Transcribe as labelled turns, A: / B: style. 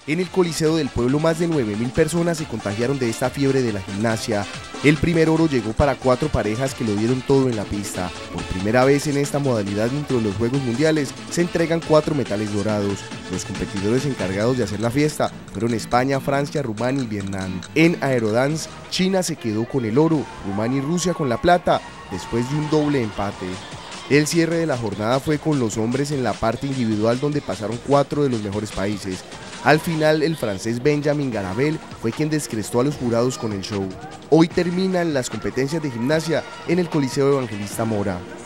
A: En el Coliseo del Pueblo más de 9.000 personas se contagiaron de esta fiebre de la gimnasia. El primer oro llegó para 4 parejas que lo dieron todo en la pista. Por primera vez en esta modalidad dentro de los Juegos Mundiales se entregan 4 metales dorados. Los competidores encargados de hacer la fiesta fueron España, Francia, Rumania y Vietnam. En aerodance, China se quedó con el oro, Rumania y Rusia con la plata, después de un doble empate. El cierre de la jornada fue con los hombres en la parte individual donde pasaron 4 de los mejores países. Al final, el francés Benjamin Garabel fue quien descrestó a los jurados con el show. Hoy terminan las competencias de gimnasia en el Coliseo Evangelista Mora.